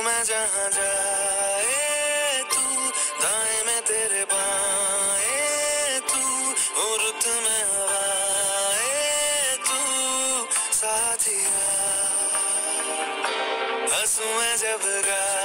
मैं जहाँ जाए तू, दाएं में तेरे बाएं तू, और रुत में हवाएं तू साथिया। हंसू मैं जब गा